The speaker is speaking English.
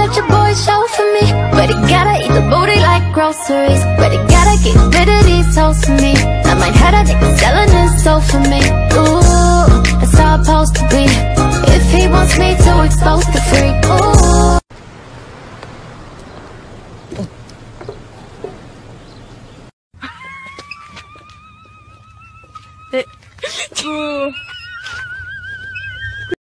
let your boy show for me, but he gotta eat the booty like groceries. But he gotta get rid of these hoes for me. I might have a nigga selling his soul for me. Ooh, that's how I'm supposed to be. If he wants me to expose the freak. Ooh. Ooh.